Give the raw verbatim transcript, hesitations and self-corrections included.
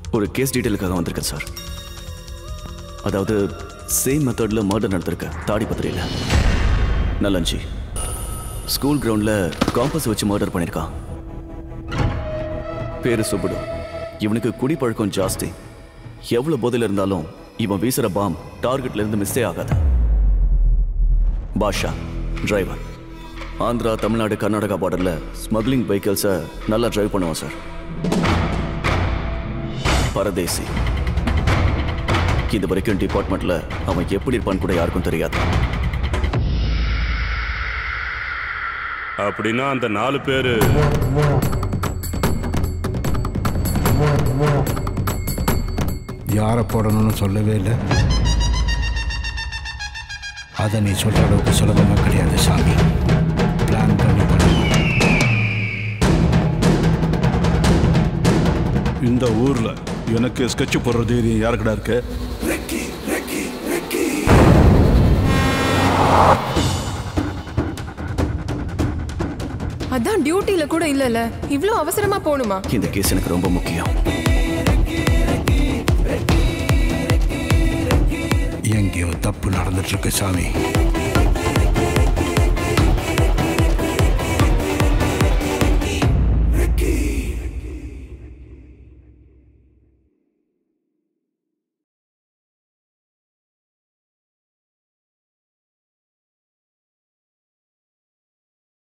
ஒரு கேஸ் டீட்டெயிலுக்காக வந்திருக்கேன் சார். அதாவது சேம் மெத்தடில் மர்டர் நடந்திருக்கு தாடிப்பத்திரியில். நல்லஞ்சி ஸ்கூல் கிரவுண்டில் காம்பஸ் வச்சு மர்டர் பண்ணியிருக்கான். பேரு சுப்புடு. இவனுக்கு குடிப்பழக்கம் ஜாஸ்தி. எவ்வளோ போதையில் இருந்தாலும் இவன் வீசுகிற பாம் டார்கெட்லேருந்து மிஸ்ஸே ஆகாது. பாஷா டிரைவர். ஆந்திரா, தமிழ்நாடு, கர்நாடகா பார்டரில் ஸ்மக்லிங் வெஹிக்கிள்ஸை நல்லா டிரைவ் பண்ணுவான் சார். பரதேசி. இது வரைக்கும் டிபார்ட்மெண்ட்டில் அவன் எப்படி இருப்பான்னு கூட யாருக்கும் தெரியாது. அப்படின்னா அந்த நாலு பேரு யாரை போடணும்னு சொல்லவே இல்லை. அதை நீ சொல்ற அளவுக்கு சுலபமாக கிடையாது சாமி. பிளான் பண்ணி பண்ணணும். இந்த ஊர்ல எனக்கு ஸ்கெட்ச் போடுற தைரியம் யாருக்கடா இருக்கு? அதான் டியூட்டில கூட இல்லல, இவ்ளோ அவசரமா போணுமா? இந்த கேஸ் எனக்கு ரொம்ப முக்கியம். எங்கேயோ தப்பு நடந்துட்டு இருக்கு சாமி.